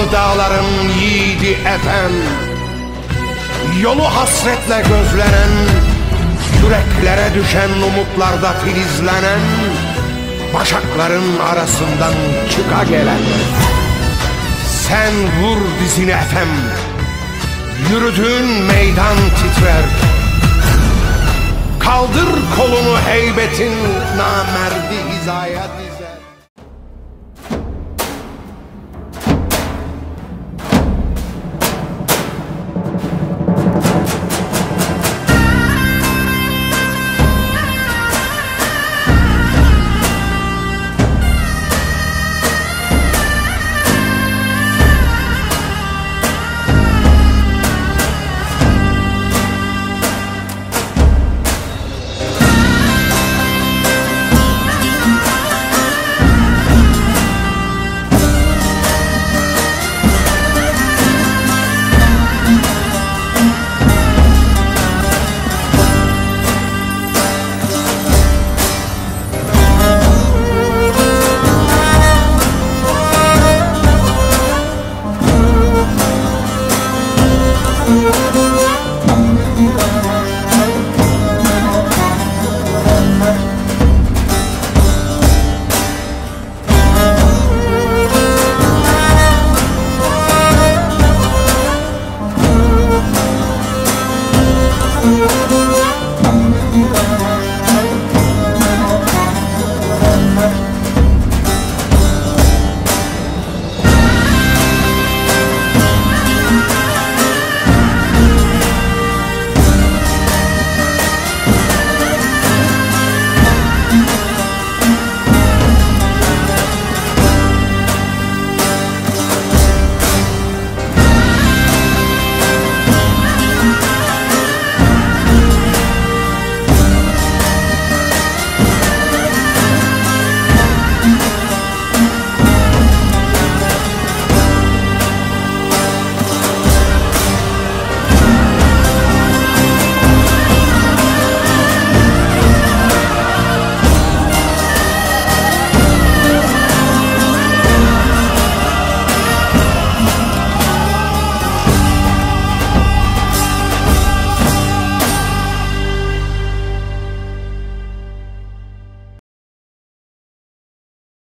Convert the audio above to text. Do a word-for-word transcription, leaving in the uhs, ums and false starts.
Dağlı dağların yiğidi efem, yolu hasretle gözlenen, yüreklere düşen umutlarda filizlenen, başakların arasından çıka gelen. Sen vur dizini efem, yürüdüğün meydan titrer. Kaldır kolunu heybetin namerdi hizaya dizer.